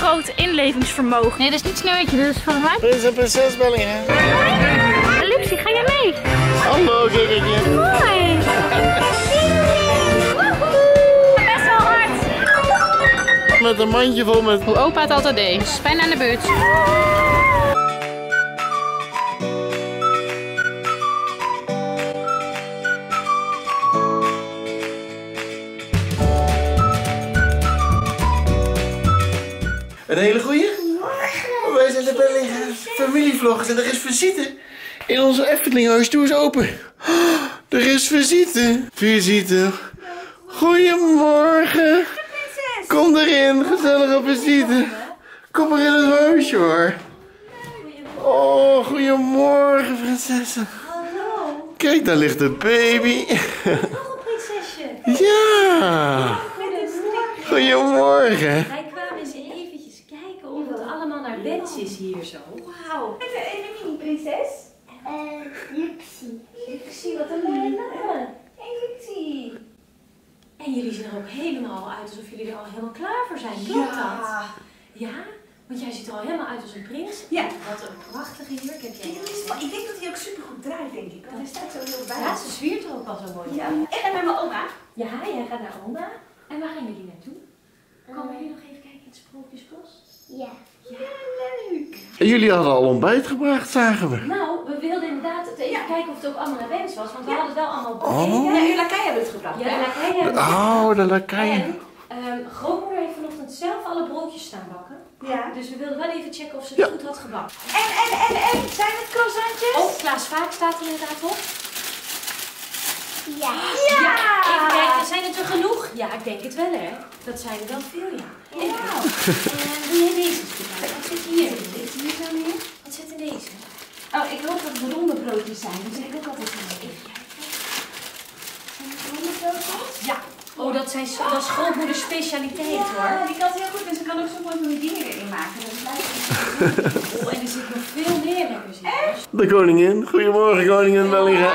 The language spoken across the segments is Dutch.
groot inlevingsvermogen. Nee, dat is niet Sneeuwwitje, dat is van mij. Dit is een prinsesbellingen. Luxie, ga jij mee? Hallo, kikkertje. Mooi. Best wel hard. Met een mandje vol met... Hoe opa het altijd deed. Spijn aan de beurt. Een hele goeie. Wij zijn de Bellingen familievloggers en er is visite. In onze Eftelinghuis, doe eens open. Er is visite. Visite. Goedemorgen. Kom erin, gezellige visite. Kom maar in het huisje hoor. Oh, goedemorgen prinsessen. Hallo. Kijk, daar ligt de baby. Nog een prinsesje. Ja. Goedemorgen. Wij kwamen eens eventjes kijken of het allemaal naar wens is hier zo. Wauw. En een mini-prinses? Luxie. Luxie, wat een mooie naam. Hey, Luxie. En jullie zien er ook helemaal uit alsof jullie er al helemaal klaar voor zijn. Klopt dat? Ja? Want jij ziet er al helemaal uit als een prins. Ja. Wat een prachtige jurk heb jij. Ik denk dat hij ook super goed draait, denk ik. Want hij staat zo heel bij. Ja, ze zwiert er ook al zo mooi. Ja. En dan naar mijn oma. Ja, jij gaat naar oma. En waar gaan jullie naartoe? Komen jullie nog even kijken in het Sprookjesbos? Ja. Ja, leuk. En jullie hadden al ontbijt gebracht, zagen we. Nou, we wilden inderdaad even kijken of het ook allemaal naar wens was. Want we hadden het wel allemaal Oh. Ja, uw lakai hebben het gebracht. Ja, de lakai hebben het Oh, de lakaien. En grootmoeder heeft vanochtend zelf alle broodjes staan bakken. Ja. Dus we wilden wel even checken of ze het goed had gebakken. En, zijn het croissantjes? Oh, Klaas Vaak staat er inderdaad op. Ja. Even kijken, zijn het er genoeg? Ja, ik denk het wel hè. Dat zijn er wel veel, ja. Even kijken. Wil jij deze gebruiken? Wat zit hier? Deze hier zo neer? Wat zit in deze? Oh, ik hoop dat het ronde broodjes zijn. Die zeg ik ook altijd van. Even kijken. Zijn het ronde broodjes? Ja. Oh, dat is grootmoeders specialiteit hoor. Ja, die kan het heel goed. En ze kan ook zo mooi van die dingen erin maken. Dat lijkt Oh, en er zit nog veel meer lekkers in. De koningin. Goedemorgen, koningin Bellinga.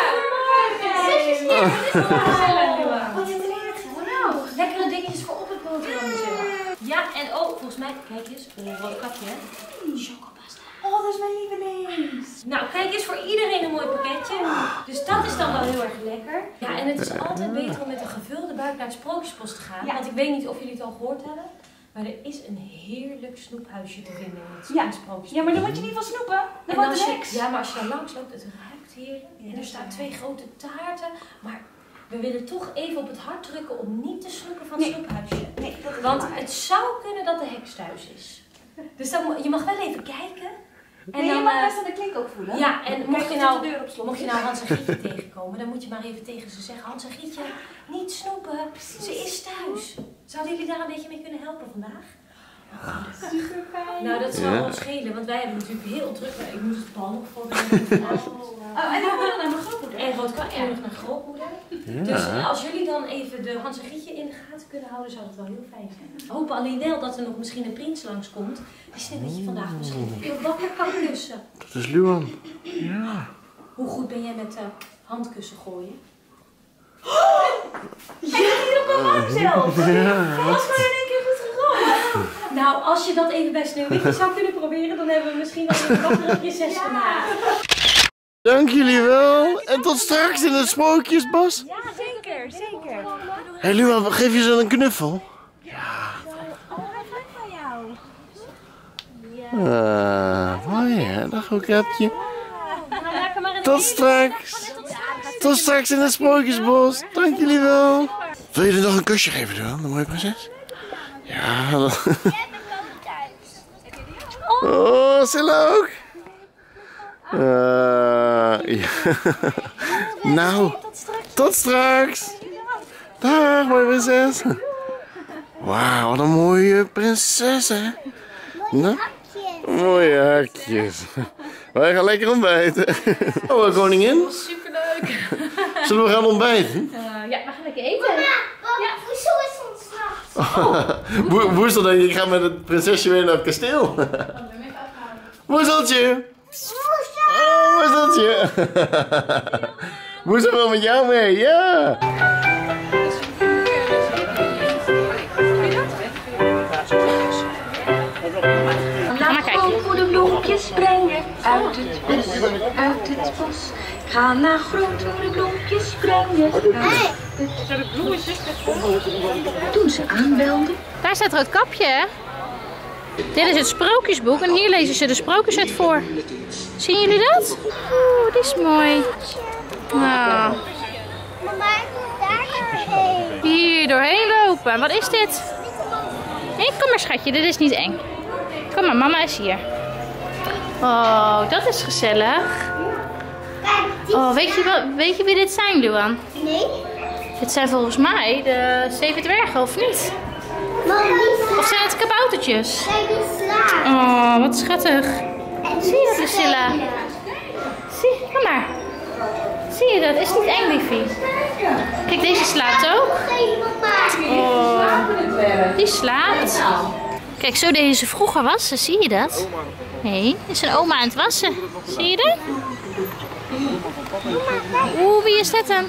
Wat zit erin? Nou, lekkere dingetjes voor op het boterhammetje. Ja, en oh, volgens mij, kijk eens, een rood kapje hè. Chocopasta. Oh, dat is mijn lievelings. Nou, kijk eens, voor iedereen een mooi pakketje. Dus dat is dan wel heel erg lekker. Ja, en het is altijd beter om met een gevulde buik naar het Sprookjesbos te gaan. Ja. Want ik weet niet of jullie het al gehoord hebben. Maar er is een heerlijk snoephuisje te vinden in het Sprookjesbos. Ja, maar dan moet je niet van snoepen. Dan En wordt als het je, niks. ja, maar als je daar langs loopt, het ruikt heerlijk. En er staan 2 grote taarten. Maar we willen toch even op het hart drukken om niet te snoepen van het snoephuisje. Nee, dat is Want waar. het zou kunnen dat de heks thuis is. Dus dan, je mag wel even kijken. En Nee, dan, je mag best aan de klink ook voelen. ja, en Kijk mocht je of nou, de deur op slot mocht je is. nou Hans en Gietje tegenkomen, dan moet je maar even tegen ze zeggen: Hans en Gietje, niet snoepen, ze is thuis. Zouden jullie daar een beetje mee kunnen helpen vandaag? Super fijn. Nou, dat zal ons schelen, want wij hebben natuurlijk heel druk. Ik moest het bal nog voorbereiden vandaag. Oh, en dan willen we naar mijn grootmoeder. En rood kan en nog naar grootmoeder. Dus als jullie dan even de Hans en Gietje in de gaten kunnen houden, zou dat wel heel fijn zijn. We hopen alleen wel dat er nog misschien een prins langskomt. Die Sneeuwwitje vandaag misschien heel wakker kan kussen. Dat is Luan. Ja. Hoe goed ben jij met handkussen gooien? Hij doet hier op een wang zelf. Wat ga je in één keer goed gegooid? Nou, als je dat even bij Sneeuwwitje zou kunnen proberen, dan hebben we misschien wel een wakkere prinses gemaakt. Dank jullie wel. En tot straks in het Sprookjesbos. Ja, zeker, zeker. Hé Luan, geef je ze een knuffel? Oh, hij gaat van jou. Mooi hè, dag Rookapje. Nou, maak er maar een Tot straks. Tot straks in het Sprookjesbos. Dank jullie wel. Wil je er nog een kusje geven, Luan, de mooie prinses? Ja. Oh, Silla ook. Ja. Nou, tot straks. Dag, mooie prinses. Wauw, wat een mooie prinses, hè? Nou, mooie hakjes. Wij gaan lekker ontbijten. Oh, koningin. Superleuk. Zullen we gaan ontbijten? Ja, we gaan lekker eten. Hoezo is ons nacht? Woestel denk ik, ik ga met het prinsesje weer naar het kasteel. Woezeltje. Oh, Woezeltje. Woestel wil met jou mee, ja. uit het bos. Ga naar grote bloempjes brengen. Toen ze aanbelden. Daar staat Roodkapje, hè? Dit is het sprookjesboek en hier lezen ze de sprookjes uit voor. Zien jullie dat? Oeh, dit is mooi. Nou, Mama, ik moet daar doorheen. hier doorheen lopen. Wat is dit? Nee, kom maar schatje, dit is niet eng. Kom maar, mama is hier. Oh, dat is gezellig. Oh, weet je wie dit zijn, Luan? Nee? Dit zijn volgens mij de 7 dwergen, of niet? Mama, Of zijn het kaboutertjes? kijk die slaap. Oh, wat schattig. Zie je dat, Lucilla? Zie, kom maar. Zie je dat? Is niet eng, liefie. Kijk, deze slaapt ook. Oh, die slaapt. Kijk, zo deden ze vroeger wassen. Zie je dat? Nee, is een oma aan het wassen. Zie je dat? Oeh, wie is dat dan?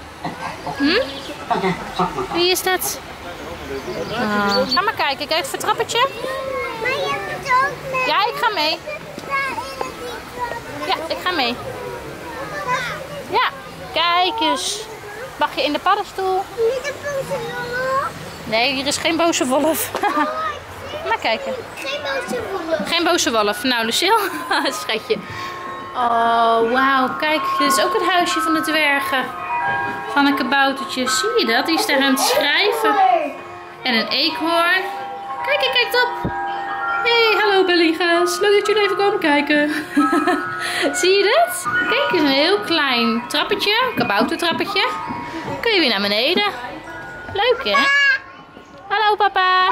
Wie is dat? Ga maar kijken. Kijk, het vertrappertje. Maar je moet ook mee. Ja, ik ga mee. Ja, ik ga mee. Ja, kijk eens. Mag je in de paddenstoel? Niet een boze wolf. Nee, hier is geen boze wolf. Maar kijken. Geen boze wolf. Geen boze wolf. Nou, Lucille, schatje. Oh, wauw. Kijk, dit is ook het huisje van de dwergen. Van een kaboutertje. Zie je dat? Die is daar aan het schrijven. En een eekhoorn. Kijk, hij kijkt op. Hey, hallo Belliga's. Leuk dat jullie even komen kijken. Zie je dat? Kijk, is een heel klein trappetje. Een kaboutertrappetje. Dan kun je weer naar beneden. Leuk, hè? Hallo, papa.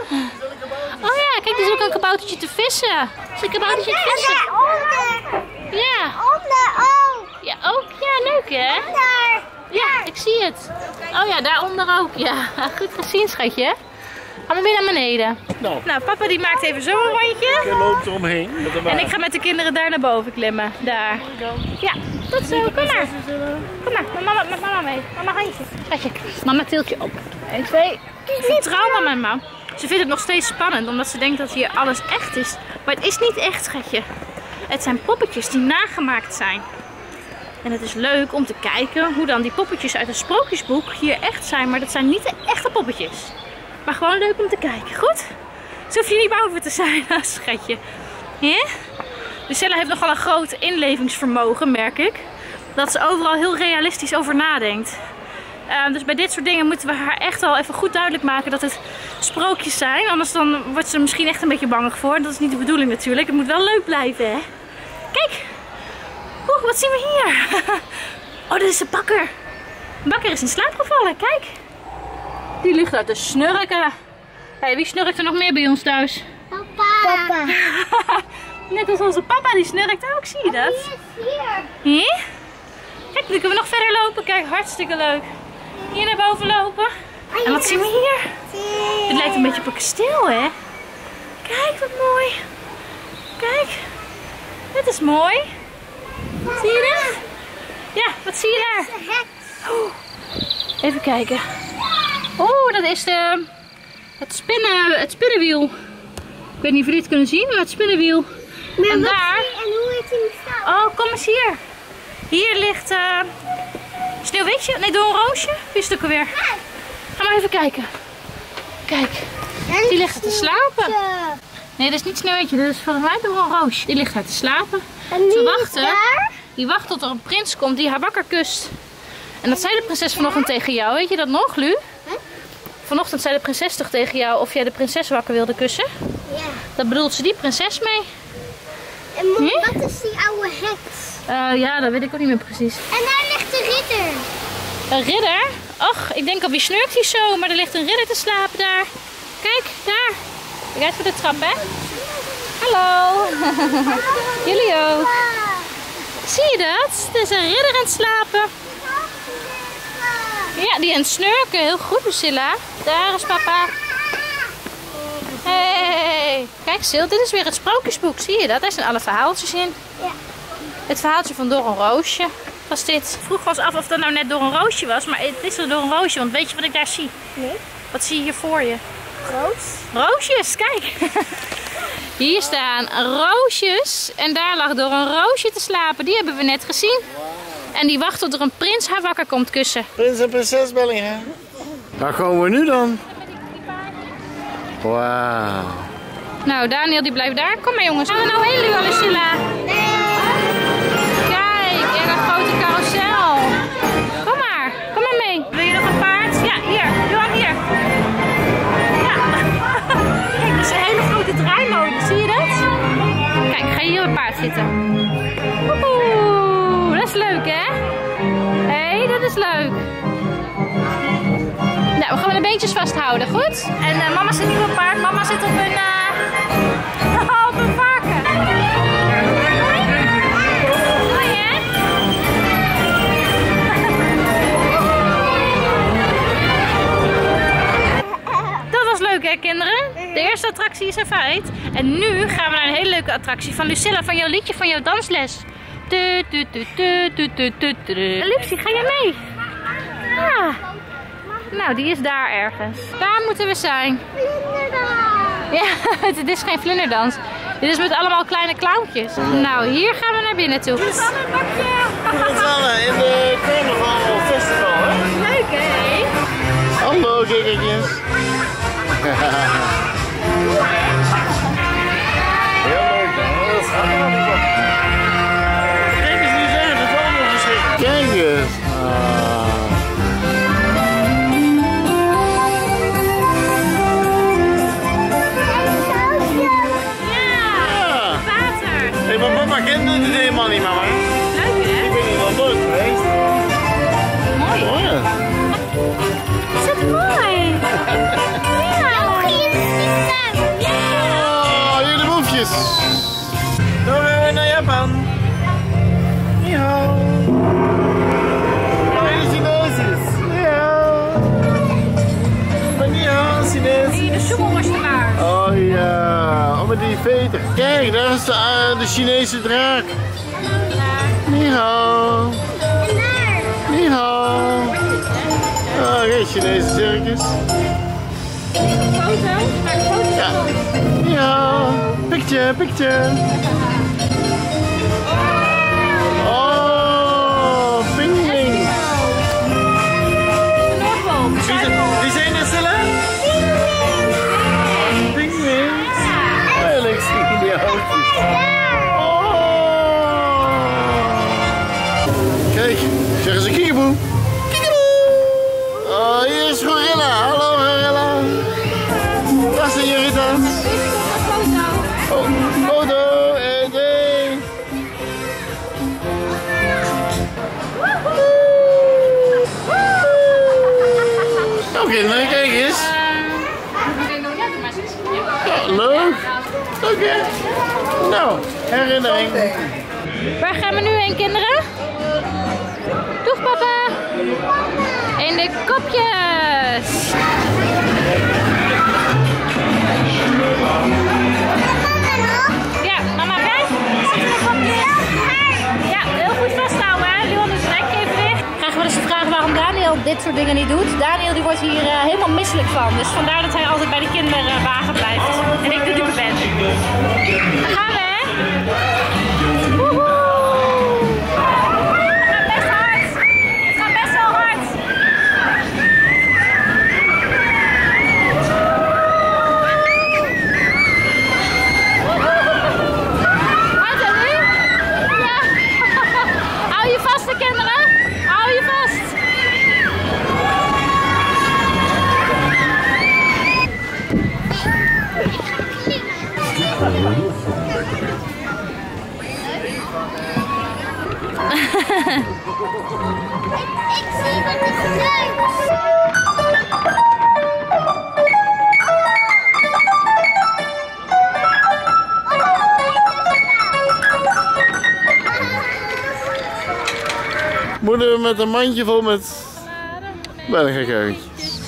Oh ja, kijk, er is ook een kaboutertje te vissen. Is een kaboutertje te vissen? Onder. Ja. Onder ook. Ja, ook. Ja, leuk, hè? Daar. Ja, ik zie het. Oh ja, daaronder ook. Ja, goed gezien, schatje. Gaan we weer naar beneden. Nou, papa die maakt even zo een rondje. Je loopt eromheen. En ik ga met de kinderen daar naar boven klimmen. Daar. Ja, tot zo. Kom maar. Kom maar, met mama mee. Mama handje. Schatje, mama tilt je op. 1, 2. Vertrouw mama. Ze vindt het nog steeds spannend, omdat ze denkt dat hier alles echt is. Maar het is niet echt, schatje. Het zijn poppetjes die nagemaakt zijn. En het is leuk om te kijken hoe dan die poppetjes uit een sprookjesboek hier echt zijn. Maar dat zijn niet de echte poppetjes. Maar gewoon leuk om te kijken. Goed? Dus hoef je niet bang voor te zijn, schatje. Ja? Lucilla heeft nogal een groot inlevingsvermogen, merk ik. Dat ze overal heel realistisch over nadenkt. Dus bij dit soort dingen moeten we haar echt wel even goed duidelijk maken dat het sprookjes zijn. Anders dan wordt ze er misschien echt een beetje bangig voor. Dat is niet de bedoeling natuurlijk. Het moet wel leuk blijven, hè? Kijk! Oeh, wat zien we hier? Oh, dit is een bakker. Een bakker is in slaap gevallen, kijk. Die ligt daar te snurken. Hey, wie snurkt er nog meer bij ons thuis? Papa. Net als onze papa, die snurkt ook, zie je dat? Hier. Hier? Kijk, dan kunnen we nog verder lopen. Kijk, hartstikke leuk. Hier naar boven lopen. En wat zien we hier? Het lijkt een beetje op een kasteel, hè? Kijk, wat mooi. Kijk. Dit is mooi. Zie je dat? Ja, wat zie je daar? Oh, even kijken. Oh, dat is het spinnenwiel. Ik weet niet of jullie het kunnen zien, maar het spinnenwiel. En daar... En hoe heet die staan? Oh, kom eens hier. Hier ligt Sneeuwwitje. Nee, Doornroosje. Wie is het ook alweer? Ga maar even kijken. Kijk, die ligt er te slapen. Nee, dat is niet Sneeuwwitje. Dat is volgens mij Doornroosje. Die ligt daar te slapen. Ze wachten. Die wacht tot er een prins komt die haar wakker kust. En dat zei de prinses vanochtend tegen jou. Weet je dat nog, Lu? Vanochtend zei de prinses toch tegen jou of jij de prinses wakker wilde kussen? Ja. Dat bedoelt ze die prinses mee. En wat is die oude heks? Ja, dat weet ik ook niet meer precies. En daar ligt de ridder. Een ridder? Och, ik denk al wie snurkt hij zo, maar er ligt een ridder te slapen daar. Kijk, daar. Kijk uit voor de trap, hè? Hallo. Jullie ook. Zie je dat? Er is een ridder aan het slapen. Ja, die aan het snurken. Heel goed, Lucilla. Daar is papa. Hey. Kijk, Sil, dit is weer het sprookjesboek. Zie je dat? Daar zijn alle verhaaltjes in. Ja. Het verhaaltje van Doornroosje was dit. Vroeg was af of dat nou net Doornroosje was, maar het is wel Doornroosje, want weet je wat ik daar zie? Nee. Wat zie je hier voor je? Roos. Roosjes, kijk. Hier staan roosjes. En daar lag door een roosje te slapen. Die hebben we net gezien. En die wacht tot er een prins haar wakker komt kussen. Prins en prinses Bellingham. Waar komen we nu dan? Wauw. Nou, Daniel die blijft daar. Kom maar jongens. Gaan we nou heen, Luan en Silla? Kijk, en een grote carousel. Kom maar mee. Wil je nog een paard? Ja, hier. Luan, hier. Ja. Kijk, dat is een hele grote draaimolen. Zie je dat? Kijk, ga je hier op het paard zitten. Oeh, dat is leuk, hè? Hé, dat is leuk. Nou, we gaan de beentjes vasthouden, goed? En mama zit niet op het paard, mama zit op een, op een varken. Mooi, hè? Dat was leuk, hè, kinderen? De eerste attractie is een feit. En nu gaan we naar een hele leuke attractie van Lucilla, van jouw liedje, van jouw dansles. Luxie, ga jij mee? Ja. Nou, die is daar ergens. Daar moeten we zijn. Ja, het is geen vlinderdans. Dit is met allemaal kleine clowntjes. Nou, hier gaan we naar binnen toe. Met z'n allen in de Carnaval Festival, hè? Leuk, hè? Hallo, kikkertjes. Heel leuk, hè? Dat gaat allemaal. Kijk eens, die zijn het allemaal geschikt. Kijk eens. Maar papa kende het helemaal niet, mama. Leuk, hè? Ik ben hier wel nooit geweest. Mooi. Mooi, hè? Is het mooi? Oh, jullie boefjes. Dan gaan we naar Japan. Ni hao. Oh, de Chineesjes. Ni hao. Maar ni hao, Chinees. Zie je de zoemelworstelaar? Oh ja, met die veter. Kijk, daar is de Chinese draak. Ni hao. Ni hao. Oh, geen Chinese circus. Foto? Maak een foto. Ja. Ni hao. Picture, picture. Oh, pinguïns. De Noordpool. Wie zijn er, Silla? Pinguïns. Oh, leuk zien die hoofdjes. Kijk, zeg eens een kiekeboe. Kiekeboe. Oh, hier is Gorilla. Hallo Gorilla. Daar zijn jullie dan. Oh, foto. En ding. Oké, kijk eens. Ja, leuk. Oké. Nou, herinnering. Waar gaan we nu heen, kinderen? Doeg, papa. In de kopjes. Ja, mama, kijk. Zit in de kopjes. Ja, heel goed vasthouden, hè. Leon is nek even dicht. Krijgen we dus de vraag waarom Daniel dit soort dingen niet doet. Daniel die wordt hier helemaal misselijk van. Dus vandaar dat hij altijd bij de kinderwagen blijft. En ik de dupe ben. Daar gaan we, hè. Woehoe. Het gaat best hard. Het gaat best wel hard. Hard, hè, nu? Ja. Hou je vast, de kinderen. Hou je vast. Ik zie wat is leuk. Moeder met een mandje vol met Bellingham-kuikentjes.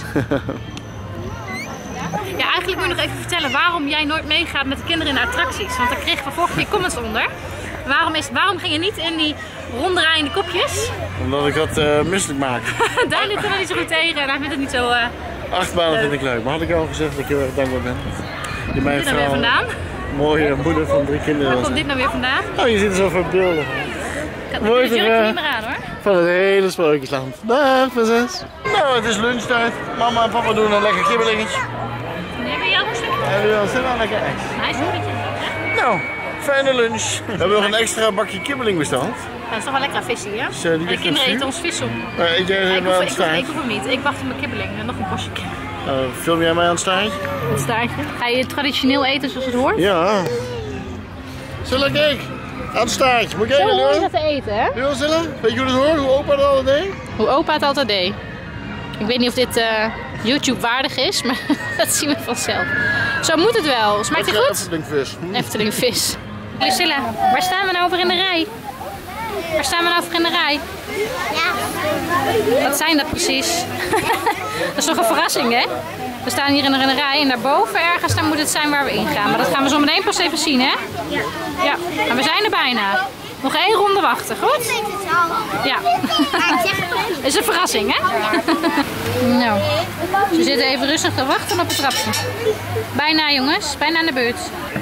Ja, eigenlijk moet je nog even vertellen waarom jij nooit meegaat met de kinderen in de attracties. Want daar kregen we vorige keer comments onder. Waarom ging je niet in die ronddraaiende kopjes? Omdat ik dat misselijk maak. Daar ligt er niet zo goed tegen en hij vindt het niet zo... Achtbanen vind ik leuk, maar had ik al gezegd dat ik heel erg dankbaar ben. Je mij Waar er weer vandaan? Mooie moeder van 3 kinderen. Waar komt dit nou weer vandaan? Oh, je ziet er zo verbeeldig. Ik had natuurlijk het jurkje niet meer aan hoor. Van het hele Sprookjesland. Dag, prinses. Nou, het is lunchtijd. Mama en papa doen een lekker kibbelingetje. Nee, wil jij ook een stukje? En we willen een lekker ijs. Hij is een beetje. Nou, fijne lunch. We hebben nog een extra bakje kibbeling besteld. Dat is toch wel lekker visie, hè? Dus, die En ligt de in kinderen het eten ons vis op. Eet jij helemaal aan het staart? Ik hoef hem niet. Ik wacht op mijn kibbeling en nog een bosje kibbeling. Film jij mij aan het staartje? Het staartje. Ga je traditioneel eten zoals het hoort? Ja. Zilla, kijk. Aan het staartje. Moet jij Zo dat hoor je doen? dat te eten, hè? Wil Zilla? Weet je hoe dat hoort? Hoe opa dat al deed? Hoe opa het altijd deed. Ik weet niet of dit YouTube waardig is, maar dat zien we vanzelf. Zo moet het wel. Smaakt het goed? Efteling vis. Efteling vis. Lucilla, waar staan we nou over in de rij? Waar staan we nou over in de rij? Ja. Wat zijn dat precies? Dat is toch een verrassing, hè? We staan hier in de rij en daarboven ergens daar moet het zijn waar we ingaan. Maar dat gaan we zo meteen pas even zien, hè? Ja. Ja, maar we zijn er bijna. Nog 1 ronde wachten, goed? Ik weet het al. Ja. Maar zeg het. Dat is een verrassing, hè? Nou, ze zitten even rustig te wachten op het trapje. Bijna, jongens. Bijna aan de beurt.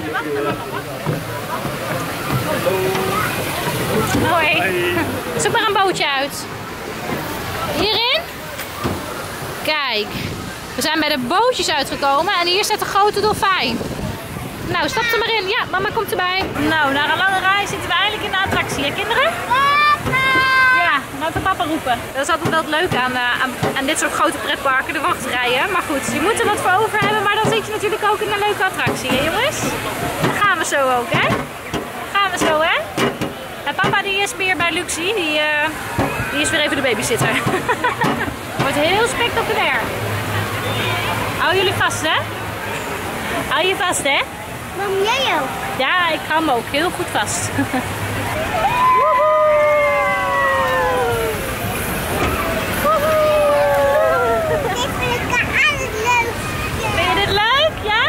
Hoi. Zoek maar een bootje uit. Hierin? Kijk. We zijn bij de bootjes uitgekomen en hier staat de grote dolfijn. Nou, stap er maar in. Ja, mama komt erbij. Nou, na een lange rij zitten we eindelijk in de attractie, hè kinderen? Ja, maar even papa roepen. Dat is altijd wel het leuke aan dit soort grote pretparken, de wachtrijen. Maar goed, je moet er wat voor over hebben, maar dan zit je natuurlijk ook in een leuke attractie, hè jongens? Dan gaan we zo ook, hè? Gaan we zo, hè? En papa die is weer bij Luxie, die is weer even de babysitter. Wordt heel spectaculair. Hou jullie vast, hè? Hou je vast, hè? Mam, jij ook? Ja, ik hou hem ook heel goed vast. Ik vind het altijd leuk. Vind je dit leuk? Ja?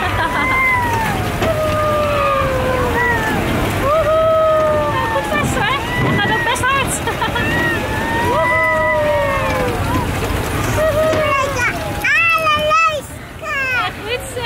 Goed vast, hoor. Hij gaat ook best hard. Goed zo.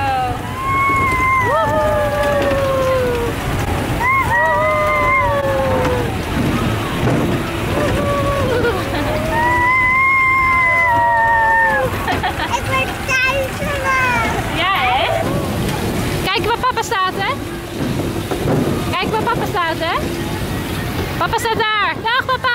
Ik ben duizelig. Ja, hè? Kijk waar papa staat, hè? Kijk waar papa staat, hè? Papa staat daar. Dag, papa.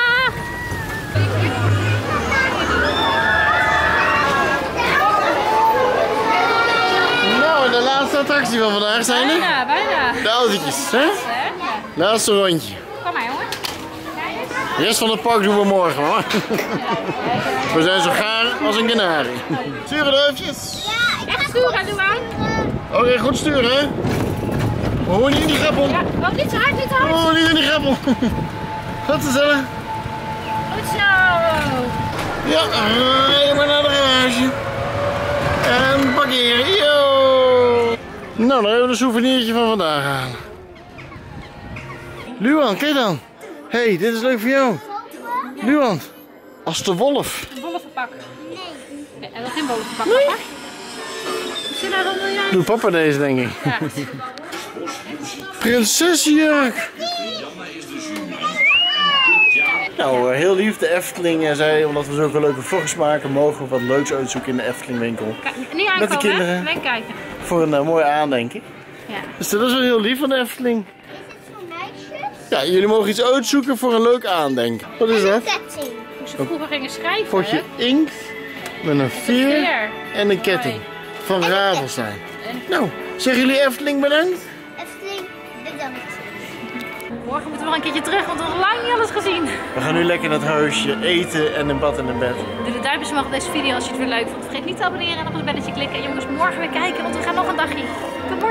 Nou, de laatste attractie van vandaag zijn er. Bijna, bijna. De autootjes, hè? Laatste rondje. Kom maar, jongen. De rest van het park doen we morgen, hoor. We zijn zo gaar als een kanarie. Sturen duifjes. Echt sturen, doe aan. Oké, goed sturen, hè? Oh, niet in die greppel. Ja, oh, niet zo hard, niet zo hard. Oh, niet in die greppel. Goed te stellen. Goed zo. Ja, rij maar naar de garage. En parkeren. Yo! Nou, dan hebben we een souvenirtje van vandaag aan. Luan, kijk dan. Hé, hey, dit is leuk voor jou. Luan, als de wolf. Een wolvenpak. Nee, hij wil geen wolvenpak, papa. Zilla, wat wil jij? Doe papa deze, denk ik. Ja. Prinsessenjurk. Nou, heel lief. De Efteling zei, omdat we zulke leuke vlogs maken, mogen we wat leuks uitzoeken in de Eftelingwinkel. Niet aankomen, Met de kinderen. hè? Alleen kijken. Voor een mooi aandenken. Ja. Dus dat is wel heel lief van de Efteling. Is het voor meisjes? Ja, jullie mogen iets uitzoeken voor een leuk aandenken. Wat is dat? Ketting. Hoe ze vroeger gingen schrijven, Potje hè? inkt met een veer veer. en een ketting van Ravelstein. Nou, zeggen jullie Efteling bedankt? Efteling, bedankt. Morgen moeten we wel een keertje terug, want we hebben lang niet alles gezien. We gaan nu lekker naar het huisje eten en een bad en een bed. Doe de duimpjes omhoog op deze video als je het weer leuk vond. Vergeet niet te abonneren en op het belletje klikken. En jongens, morgen weer kijken, want we gaan nog een dagje. Tot morgen.